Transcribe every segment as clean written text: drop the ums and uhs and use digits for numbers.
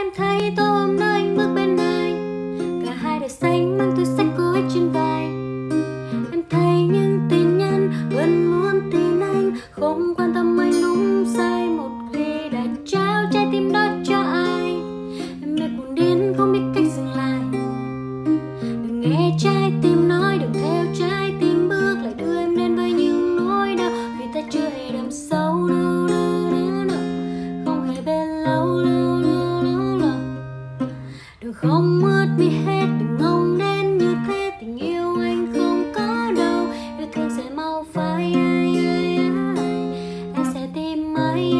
em thấy tối hôm đó anh bước bên anh, cả hai đều xanh mang túi xách cô ấy trên vai. Em thấy những tin nhắn vẫn muốn tin anh, không quan tâm anh đúng sai, một khi đã trao trái tim đó cho ai. Em mê cuồng điên không biết cách dừng lại, đừng nghe trái tim nói, đừng theo trái tim bước, lại đưa em đến với những nỗi đau vì ta chưa hề đắm sâu đâu, không hề bên lâu. Đừng không mất vì hết, đừng ngông đến như thế, tình yêu anh không có đâu, yêu thương sẽ mau phai. Em sẽ tìm ai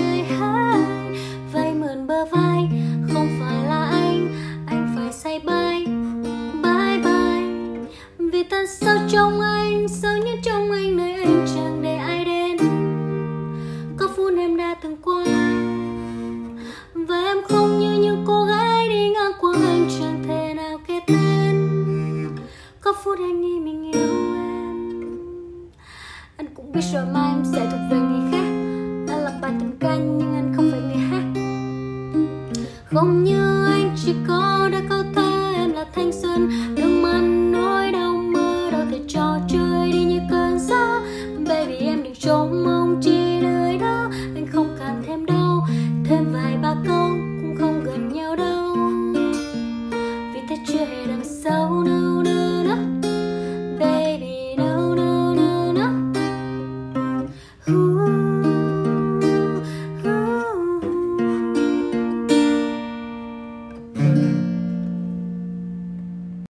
vay mượn bờ vai, không phải là anh phải say bye bye. Vì ta sâu trong anh, sâu nhất trong anh, nơi anh chẳng để ai đến. Có phút em đã từng qua, và em không như những cô gái đi ngang qua anh chẳng thể nào kể tên. Có phút anh nghĩ mình yêu em, anh cũng biết rồi mai em sẽ thuộc về người khác. Anh là bài tình ca nhưng anh không phải người hát. Không như anh chỉ có đã câu thơ, em là thanh xuân